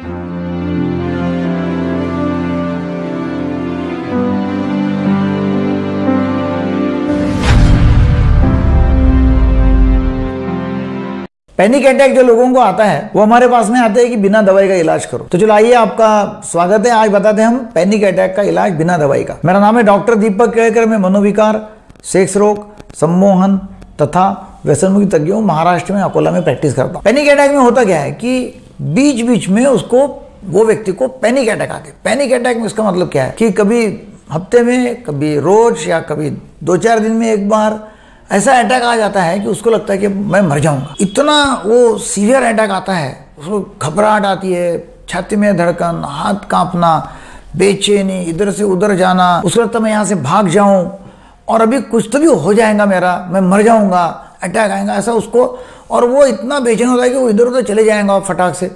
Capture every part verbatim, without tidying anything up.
Panic attack जो लोगों को आता है वो हमारे पास में आते हैं कि बिना दवाई का इलाज करो। तो चलो आइए, आपका स्वागत है। आज बताते हैं हम पैनिक अटैक का इलाज बिना दवाई का। मेरा नाम है डॉक्टर दीपक केळकर। मैं मनोविकार, सेक्स रोग, सम्मोहन तथा व्यसन मुक्ति तज्ञ हूँ। महाराष्ट्र में अकोला में प्रैक्टिस करता हूँ। पैनिक अटैक में होता क्या है कि बीच बीच में उसको वो व्यक्ति को पैनिक अटैक आते। पैनिक अटैक में इसका मतलब क्या है कि कभी हफ्ते में, कभी रोज या कभी दो चार दिन में एक बार ऐसा अटैक आ जाता है कि उसको लगता है कि मैं मर जाऊंगा। इतना वो सीवियर अटैक आता है, उसको घबराहट आती है, छाती में धड़कन, हाथ कांपना, बेचैनी, इधर से उधर जाना, उसको लगता है मैं यहाँ से भाग जाऊं और अभी कुछ तो भी हो जाएगा मेरा, मैं मर जाऊंगा, अटैक आएगा ऐसा उसको। और वो इतना बेचैन होता है कि वो इधर उधर चले जाएंगे फटाक से।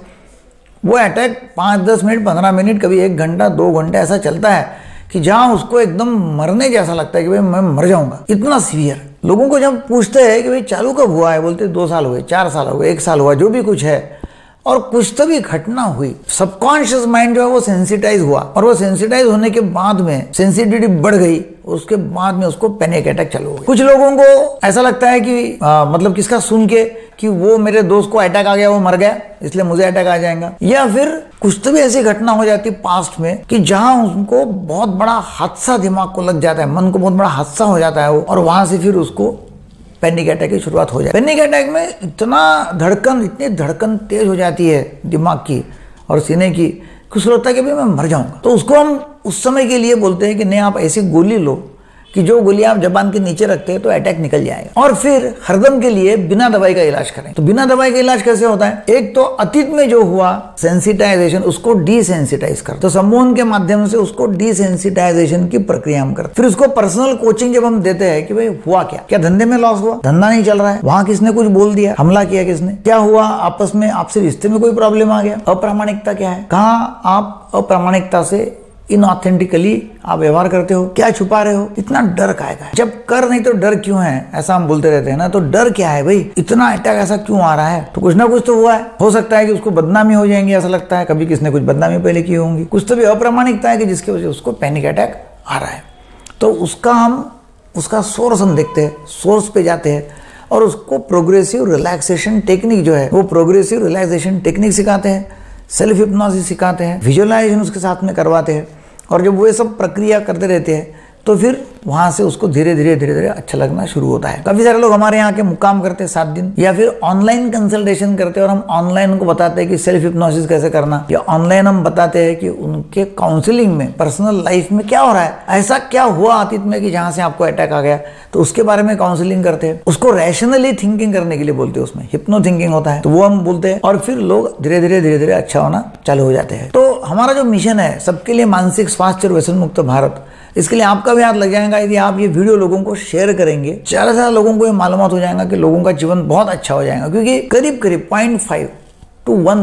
वो अटैक पाँच दस मिनट, पंद्रह मिनट, कभी एक घंटा, दो घंटे ऐसा चलता है कि जहाँ उसको एकदम मरने जैसा लगता है कि भाई मैं मर जाऊंगा। इतना सीवियर। लोगों को जब पूछते हैं कि भाई चालू कब हुआ है, बोलते दो साल हुए, चार साल हुए, एक साल हुआ, जो भी कुछ है, और कुछ तो भी घटना हुई। सबकॉन्शियस माइंड जो है वो सेंसिटाइज हुआ, और वो सेंसिटाइज होने के बाद में सेंसिटिविटी बढ़ गई, उसके बाद में उसको पैनिक अटैक चालू हो गया। कुछ लोगों को ऐसा लगता है कि आ, मतलब किसका सुन के कि वो मेरे दोस्त को अटैक आ गया, वो मर गया, इसलिए मुझे अटैक आ जाएगा। या फिर कुछ तो भी ऐसी घटना हो जाती पास्ट में कि जहां उनको बहुत बड़ा हादसा दिमाग को लग जाता है, मन को बहुत बड़ा हादसा हो जाता है वो, और वहां से फिर उसको पैनिक अटैक की शुरुआत हो जाए। पैनिक अटैक में इतना धड़कन, इतनी धड़कन तेज हो जाती है दिमाग की और सीने की, कुछ लगता है कि भाई मैं मर जाऊंगा। तो उसको हम उस समय के लिए बोलते हैं कि नहीं, आप ऐसी गोली लो कि जो गोली आप जबान के नीचे रखते हैं तो अटैक निकल जाएगा। और फिर हरदम के लिए बिना दवाई का इलाज करें। तो बिना दवाई का इलाज कैसे होता है? एक तो अतीत में जो हुआ सेंसिटाइजेशन, उसको डिसेंसिटाइज कर, तो सम्मोहन के माध्यम से उसको डिसेंसिटाइजेशन की प्रक्रिया हम करते। फिर उसको पर्सनल कोचिंग जब हम देते हैं कि भाई हुआ क्या, क्या धंधे में लॉस हुआ, धंधा नहीं चल रहा है, वहां किसने कुछ बोल दिया, हमला किया किसने, क्या हुआ, आपस में आपसे रिश्ते में कोई प्रॉब्लम आ गया, अप्रामाणिकता क्या है, कहाँ आप अप्रामाणिकता से इनऑथेंटिकली आप व्यवहार करते हो, क्या छुपा रहे हो, इतना डर का है। जब कर नहीं तो डर क्यों है, ऐसा हम बोलते रहते हैं ना। तो डर क्या है भाई, इतना अटैक ऐसा क्यों आ रहा है? तो कुछ ना कुछ तो हुआ है। हो सकता है कि उसको बदनामी हो जाएंगी, ऐसा लगता है कभी किसने कुछ बदनामी पहले की होंगी, कुछ तो भी अप्रामाणिकता है कि जिसकी वजह से उसको पैनिक अटैक आ रहा है। तो उसका हम उसका सोर्स हम देखते हैं, सोर्स पे जाते हैं और उसको प्रोग्रेसिव रिलैक्सेशन टेक्निक जो है वो प्रोग्रेसिव रिलैक्सेशन टेक्निक सिखाते हैं, सेल्फ हिप्नोसिस सिखाते हैं, विजुअलाइजेशन उसके साथ में करवाते हैं। और जब वो ये सब प्रक्रिया करते रहते हैं तो फिर वहां से उसको धीरे धीरे धीरे धीरे अच्छा लगना शुरू होता है। काफी सारे लोग हमारे यहाँ के मुकाम करते हैं सात दिन, या फिर ऑनलाइन कंसल्टेशन करते हैं और हम ऑनलाइन उनको बताते हैं कि सेल्फ हिप्नोसिस कैसे करना, या ऑनलाइन हम बताते हैं कि उनके काउंसलिंग में, पर्सनल लाइफ में क्या हो रहा है, ऐसा क्या हुआ अतीत में कि जहां से आपको अटैक आ गया, तो उसके बारे में काउंसलिंग करते हैं। उसको रैशनली थिंकिंग करने के लिए बोलते हैं, उसमें हिप्नो थिंकिंग होता है, तो वो हम बोलते हैं। और फिर लोग धीरे धीरे धीरे धीरे अच्छा होना चालू हो जाते हैं। तो हमारा जो मिशन है सबके लिए मानसिक स्वास्थ्य और व्यसन मुक्त भारत, इसके लिए आपका भी हाथ लग जाएगा। यदि आप ये वीडियो लोगों को शेयर करेंगे, ज्यादा से ज्यादा लोगों को ये मालूमात हो जाएगा कि लोगों का जीवन बहुत अच्छा हो जाएगा। क्योंकि करीब करीब पॉइंट फाइव टू वन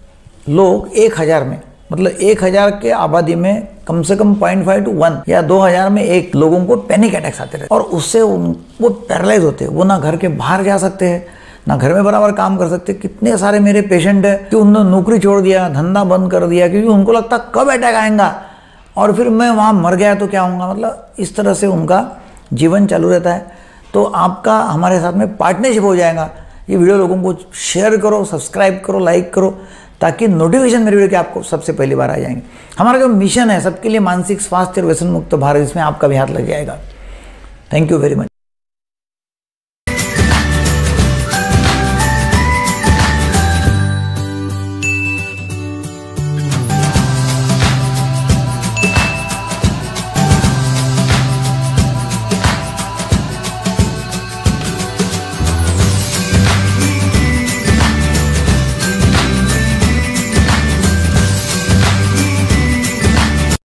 लोग एक हजार में, मतलब एक हजार के आबादी में कम से कम पॉइंट फाइव टू वन या दो हजार में एक लोगों को पैनिक अटैक्स आते रहते, और उससे वो पैरालाइज होते हैं। वो ना घर के बाहर जा सकते हैं, ना घर में बराबर काम कर सकते। कितने सारे मेरे पेशेंट है कि उन्होंने नौकरी छोड़ दिया, धंधा बंद कर दिया, क्योंकि उनको लगता कब अटैक आएगा और फिर मैं वहाँ मर गया तो क्या होगा। मतलब इस तरह से उनका जीवन चालू रहता है। तो आपका हमारे साथ में पार्टनरशिप हो जाएगा। ये वीडियो लोगों को शेयर करो, सब्सक्राइब करो, लाइक करो, ताकि नोटिफिकेशन मेरे वीडियो के आपको सबसे पहली बार आ जाएंगे। हमारा जो मिशन है सबके लिए मानसिक स्वास्थ्य और व्यसन मुक्त भारत, इसमें आपका भी हाथ लग जाएगा। Thank you very much.